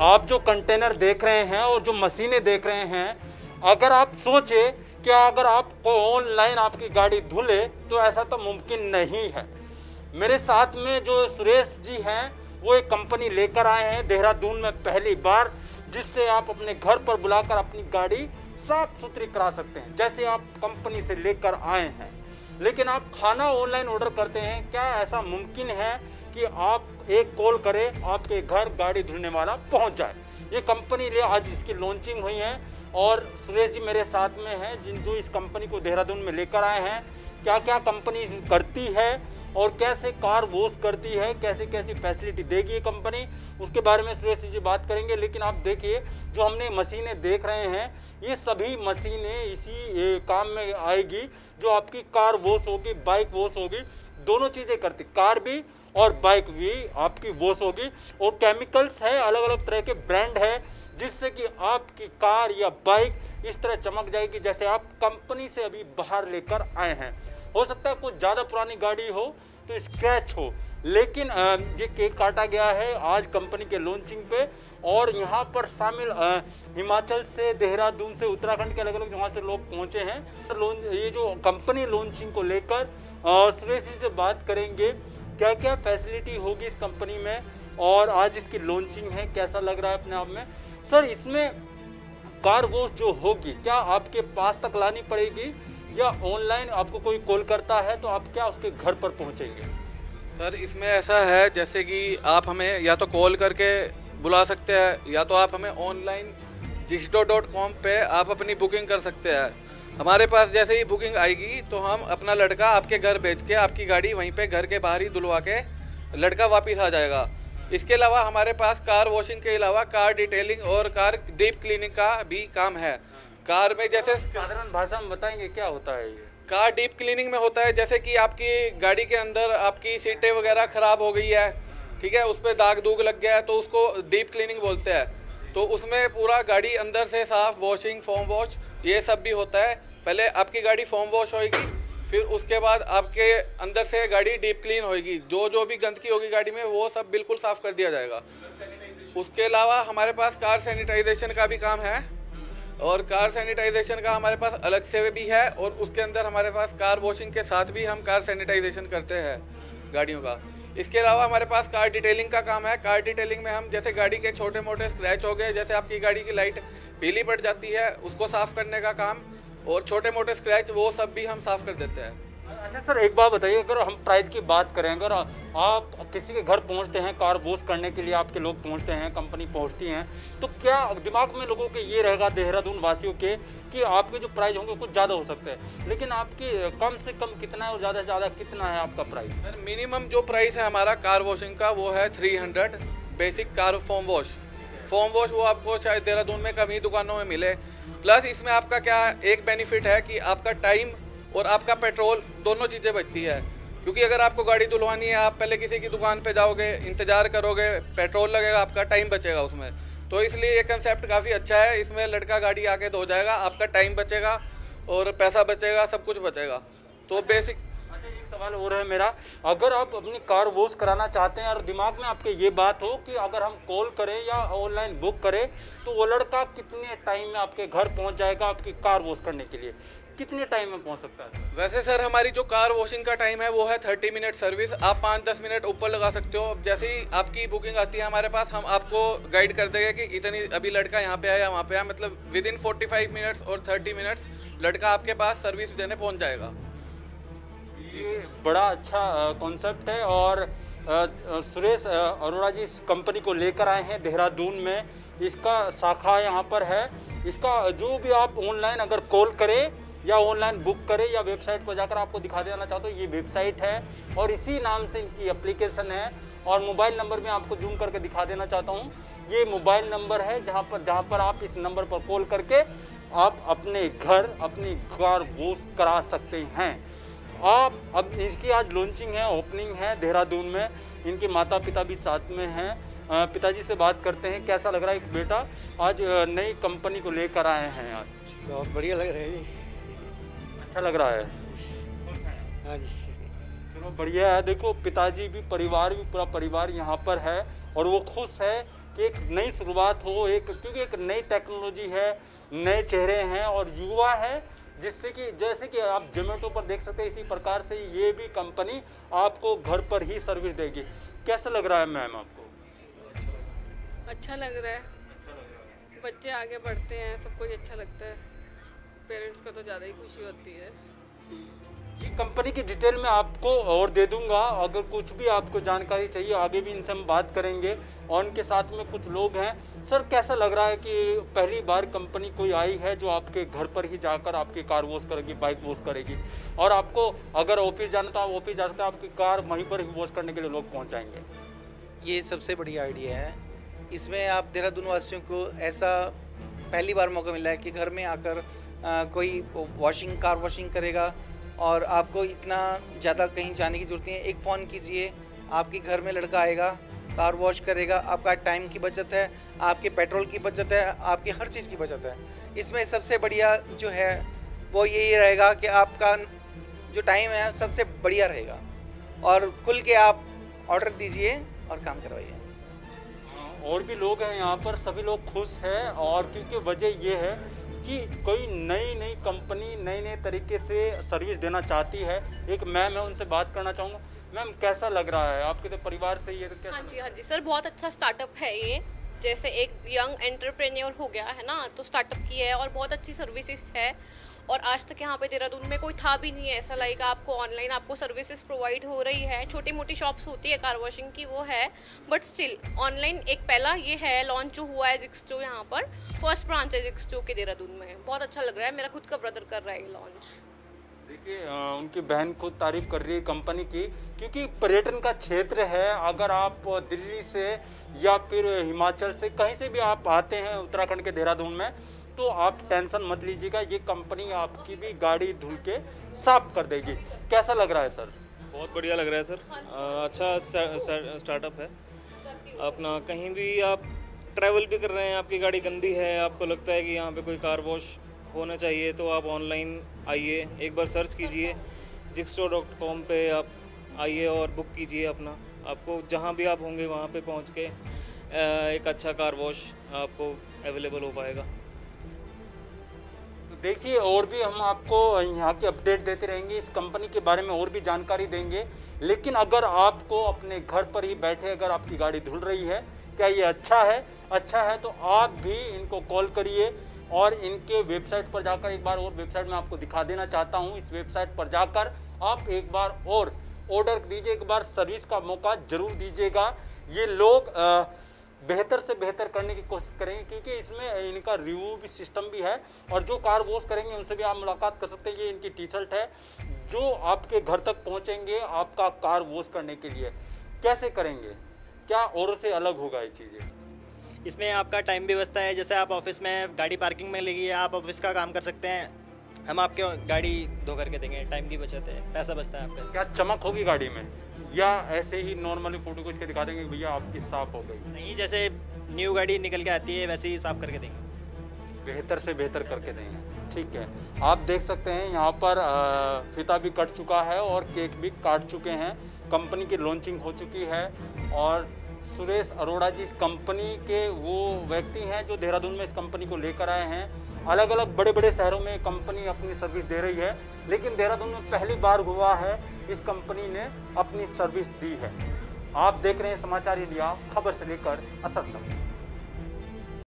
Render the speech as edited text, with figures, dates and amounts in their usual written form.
आप जो कंटेनर देख रहे हैं और जो मशीनें देख रहे हैं, अगर आप सोचे कि अगर आपको ऑनलाइन आपकी गाड़ी धुले तो ऐसा तो मुमकिन नहीं है। मेरे साथ में जो सुरेश जी हैं वो एक कंपनी लेकर आए हैं देहरादून में पहली बार, जिससे आप अपने घर पर बुलाकर अपनी गाड़ी साफ सुथरी करा सकते हैं जैसे आप कंपनी से लेकर आए हैं। लेकिन आप खाना ऑनलाइन ऑर्डर करते हैं, क्या ऐसा मुमकिन है कि आप एक कॉल करें आपके घर गाड़ी धुलने वाला पहुंच जाए? ये कंपनी ले आज इसकी लॉन्चिंग हुई है और सुरेश जी मेरे साथ में हैं जिन जो इस कंपनी को देहरादून में लेकर आए हैं। क्या क्या कंपनी करती है और कैसे कार वॉश करती है, कैसे कैसी फैसिलिटी देगी ये कंपनी, उसके बारे में सुरेश जी बात करेंगे। लेकिन आप देखिए जो हमने मशीनें देख रहे हैं ये सभी मशीनें इसी काम में आएगी जो आपकी कार वॉश होगी, बाइक वॉश होगी, दोनों चीज़ें करती, कार भी और बाइक भी आपकी वॉश होगी। और केमिकल्स है, अलग अलग तरह के ब्रांड है जिससे कि आपकी कार या बाइक इस तरह चमक जाएगी जैसे आप कंपनी से अभी बाहर लेकर आए हैं। हो सकता है कुछ ज़्यादा पुरानी गाड़ी हो तो स्क्रैच हो, लेकिन ये केक काटा गया है आज कंपनी के लॉन्चिंग पे। और यहाँ पर शामिल हिमाचल से, देहरादून से, उत्तराखंड के अलग अलग जगह से लोग पहुँचे हैं। ये जो कंपनी लॉन्चिंग को लेकर सुरेश जी से बात करेंगे क्या क्या फैसिलिटी होगी इस कंपनी में और आज इसकी लॉन्चिंग है, कैसा लग रहा है अपने आप में। सर, इसमें कार वॉश जो होगी क्या आपके पास तक लानी पड़ेगी या ऑनलाइन आपको कोई कॉल करता है तो आप क्या उसके घर पर पहुंचेंगे? सर, इसमें ऐसा है जैसे कि आप हमें या तो कॉल करके बुला सकते हैं या तो आप हमें ऑनलाइन jixdo.com पे आप अपनी बुकिंग कर सकते हैं। हमारे पास जैसे ही बुकिंग आएगी तो हम अपना लड़का आपके घर भेज के आपकी गाड़ी वहीं पे घर के बाहर ही धुलवा के लड़का वापस आ जाएगा। इसके अलावा हमारे पास कार वॉशिंग के अलावा कार डिटेलिंग और कार डीप क्लीनिंग का भी काम है। कार में जैसे साधारण भाषा में बताएंगे क्या होता है ये? कार डीप क्लीनिंग में होता है जैसे कि आपकी गाड़ी के अंदर आपकी सीटें वगैरह ख़राब हो गई है, ठीक है, उस पर दाग दूग लग गया है तो उसको डीप क्लीनिंग बोलते हैं। तो उसमें पूरा गाड़ी अंदर से साफ, वॉशिंग, फोम वॉश, ये सब भी होता है। पहले आपकी गाड़ी फोम वॉश होएगी, फिर उसके बाद आपके अंदर से गाड़ी डीप क्लीन होएगी। जो भी गंदगी होगी गाड़ी में वो सब बिल्कुल साफ़ कर दिया जाएगा। उसके अलावा हमारे पास कार सैनिटाइजेशन का भी काम है और कार सैनिटाइजेशन का हमारे पास अलग से भी है और उसके अंदर हमारे पास कार वॉशिंग के साथ भी हम कार सैनिटाइजेशन करते हैं गाड़ियों का। इसके अलावा हमारे पास कार डिटेलिंग का काम है। कार डिटेलिंग में हम जैसे गाड़ी के छोटे मोटे स्क्रैच हो गए, जैसे आपकी गाड़ी की लाइट पीली पड़ जाती है उसको साफ़ करने का काम और छोटे मोटे स्क्रैच वो सब भी हम साफ़ कर देते हैं। अच्छा सर, एक बात बताइए, अगर हम प्राइस की बात करें, अगर आप किसी के घर पहुंचते हैं कार वॉश करने के लिए, आपके लोग पहुंचते हैं, कंपनी पहुंचती हैं, तो क्या दिमाग में लोगों के ये रहेगा देहरादून वासियों के कि आपके जो प्राइस होंगे कुछ ज़्यादा हो सकते हैं, लेकिन आपकी कम से कम कितना है और ज़्यादा से ज़्यादा कितना है आपका प्राइस? सर, मिनिमम जो प्राइस है हमारा कार वॉशिंग का वो है 300 बेसिक कार फोम वॉश। वो आपको शायद देहरादून में कम ही दुकानों में मिले। प्लस इसमें आपका क्या एक बेनिफिट है कि आपका टाइम और आपका पेट्रोल दोनों चीज़ें बचती है, क्योंकि अगर आपको गाड़ी धुलवानी है आप पहले किसी की दुकान पे जाओगे, इंतज़ार करोगे, पेट्रोल लगेगा, आपका टाइम बचेगा उसमें। तो इसलिए ये कंसेप्ट काफ़ी अच्छा है। इसमें लड़का गाड़ी आके धो जाएगा, आपका टाइम बचेगा और पैसा बचेगा, सब कुछ बचेगा। तो बेसिक सवाल हो रहा है मेरा, अगर आप अपनी कार वॉश कराना चाहते हैं और दिमाग में आपके ये बात हो कि अगर हम कॉल करें या ऑनलाइन बुक करें तो वो लड़का कितने टाइम में आपके घर पहुंच जाएगा आपकी कार वॉश करने के लिए, कितने टाइम में पहुंच सकता है? वैसे सर हमारी जो कार वॉशिंग का टाइम है वो है 30 मिनट सर्विस। आप 5-10 मिनट ऊपर लगा सकते हो। जैसे ही आपकी बुकिंग आती है हमारे पास, हम आपको गाइड कर देंगे कि इतनी अभी लड़का यहाँ पे आया, वहाँ पे आया, मतलब विदिन 45 मिनट्स और 30 मिनट्स लड़का आपके पास सर्विस देने पहुँच जाएगा। ये बड़ा अच्छा कॉन्सेप्ट है और सुरेश अरोड़ा जी इस कंपनी को लेकर आए हैं देहरादून में, इसका शाखा यहाँ पर है। इसका जो भी आप ऑनलाइन अगर कॉल करें या ऑनलाइन बुक करें या वेबसाइट पर जाकर आपको दिखा देना चाहता हूँ, ये वेबसाइट है और इसी नाम से इनकी एप्लीकेशन है। और मोबाइल नंबर में आपको जूम करके दिखा देना चाहता हूँ, ये मोबाइल नंबर है जहाँ पर आप इस नंबर पर कॉल करके आप अपने घर अपनी कार वॉश करा सकते हैं। आप अब इसकी आज लॉन्चिंग है, ओपनिंग है देहरादून में, इनके माता पिता भी साथ में हैं। पिताजी से बात करते हैं, कैसा लग रहा है एक बेटा आज नई कंपनी को लेकर आए हैं? आज बहुत बढ़िया लग रहा है जी। अच्छा लग रहा है? हाँ जी, चलो बढ़िया है। देखो पिताजी भी, परिवार भी, पूरा परिवार यहाँ पर है और वो खुश है कि एक नई शुरुआत हो, क्योंकि एक नई टेक्नोलॉजी है, नए चेहरे हैं और युवा है, जिससे कि जैसे कि आप जोमेटो पर देख सकते हैं, इसी प्रकार से ये भी कंपनी आपको घर पर ही सर्विस देगी। कैसा लग रहा है मैम आपको? अच्छा लग रहा है, बच्चे आगे बढ़ते हैं, सब कुछ अच्छा लगता है, पेरेंट्स को तो ज़्यादा ही खुशी होती है। कंपनी की डिटेल में आपको और दे दूंगा, अगर कुछ भी आपको जानकारी चाहिए आगे भी इनसे हम बात करेंगे। और उनके साथ में कुछ लोग हैं। सर, कैसा लग रहा है कि पहली बार कंपनी कोई आई है जो आपके घर पर ही जाकर आपकी कार वॉश करेगी, बाइक वॉश करेगी, और आपको अगर ऑफिस जाना तो आप ऑफिस जा सकते हैं, आपकी कार वहीं पर ही वॉश करने के लिए लोग पहुँच जाएंगे। ये सबसे बढ़िया आइडिया है। इसमें आप देहरादून वासियों को ऐसा पहली बार मौका मिला है कि घर में आकर कोई कार वॉशिंग करेगा और आपको इतना ज़्यादा कहीं जाने की ज़रूरत नहीं है। एक फ़ोन कीजिए, आपके घर में लड़का आएगा, कार वॉश करेगा, आपका टाइम की बचत है, आपके पेट्रोल की बचत है, आपकी हर चीज़ की बचत है। इसमें सबसे बढ़िया जो है वो यही रहेगा कि आपका जो टाइम है सबसे बढ़िया रहेगा, और खुल के आप ऑर्डर दीजिए और काम करवाइए। और भी लोग हैं यहाँ पर, सभी लोग खुश हैं, और क्योंकि वजह ये है कि कोई नई कंपनी नए तरीके से सर्विस देना चाहती है। एक मैम है, उनसे बात करना चाहूँगा। मैम, कैसा लग रहा है आपके तो परिवार से ये? हाँ जी सर, बहुत अच्छा स्टार्टअप है ये। जैसे एक यंग एंटरप्रेन्योर हो गया है ना, तो स्टार्टअप की है और बहुत अच्छी सर्विसेज है। और आज तक यहाँ पे देहरादून में कोई था भी नहीं है ऐसा, लाइक आपको ऑनलाइन आपको सर्विसेज प्रोवाइड हो रही है। छोटी मोटी शॉप्स होती है कार वॉशिंग की, वो है, बट स्टिल ऑनलाइन एक पहला ये है लॉन्च जो हुआ है जिक्स्टो, यहाँ पर फर्स्ट ब्रांच है जिक्स्टो के देहरादून में। बहुत अच्छा लग रहा है, मेरा खुद का ब्रदर कर रहा है ये लॉन्च। देखिए, उनकी बहन खुद तारीफ कर रही है कंपनी की, क्योंकि पर्यटन का क्षेत्र है। अगर आप दिल्ली से या फिर हिमाचल से कहीं से भी आप आते हैं उत्तराखंड के देहरादून में, तो आप टेंशन मत लीजिएगा, ये कंपनी आपकी भी गाड़ी धुल के साफ कर देगी। कैसा लग रहा है सर? बहुत बढ़िया लग रहा है सर, अच्छा स्टार्टअप है अपना। कहीं भी आप ट्रैवल भी कर रहे हैं, आपकी गाड़ी गंदी है, आपको लगता है कि यहाँ पे कोई कार वॉश होना चाहिए, तो आप ऑनलाइन आइए, एक बार सर्च कीजिए jigsto.com पे, आप आइए और बुक कीजिए अपना। आपको जहाँ भी आप होंगे वहाँ पे पहुँच के एक अच्छा कार वॉश आपको अवेलेबल हो पाएगा। देखिए, और भी हम आपको यहाँ की अपडेट देते रहेंगे, इस कंपनी के बारे में और भी जानकारी देंगे। लेकिन अगर आपको अपने घर पर ही बैठे अगर आपकी गाड़ी धुल रही है, क्या ये अच्छा है तो आप भी इनको कॉल करिए, और इनके वेबसाइट पर जाकर, एक बार और वेबसाइट में आपको दिखा देना चाहता हूँ, इस वेबसाइट पर जाकर आप एक बार और ऑर्डर दीजिए, एक बार सर्विस का मौका ज़रूर दीजिएगा। ये लोग बेहतर से बेहतर करने की कोशिश करेंगे, क्योंकि इसमें इनका रिव्यू भी सिस्टम भी है, और जो कार वॉश करेंगे उनसे भी आप मुलाकात कर सकते हैं। ये इनकी टी शर्ट है जो आपके घर तक पहुंचेंगे आपका कार वॉश करने के लिए। कैसे करेंगे, क्या औरों से अलग होगा ये चीज़ें? इसमें आपका टाइम भी बचता है। जैसे आप ऑफिस में गाड़ी पार्किंग में लगी है, आप ऑफिस का काम कर सकते हैं, हम आपके गाड़ी धो करके देंगे, टाइम की बचत है, पैसा बचता है आपका। क्या चमक होगी गाड़ी में, या ऐसे ही नॉर्मली फोटो खींच के दिखा देंगे भैया आपकी साफ़ हो गई? नहीं, जैसे न्यू गाड़ी निकल के आती है वैसे ही साफ़ करके देंगे, बेहतर से बेहतर करके देंगे। ठीक है, आप देख सकते हैं यहाँ पर फीता भी कट चुका है और केक भी काट चुके हैं, कंपनी की लॉन्चिंग हो चुकी है। और सुरेश अरोड़ा जी इस कंपनी के वो व्यक्ति हैं जो देहरादून में इस कंपनी को लेकर आए हैं। अलग अलग बड़े बड़े शहरों में कंपनी अपनी सर्विस दे रही है, लेकिन देहरादून में पहली बार हुआ है इस कंपनी ने अपनी सर्विस दी है। आप देख रहे हैं समाचार इंडिया, खबर से लेकर असर तक।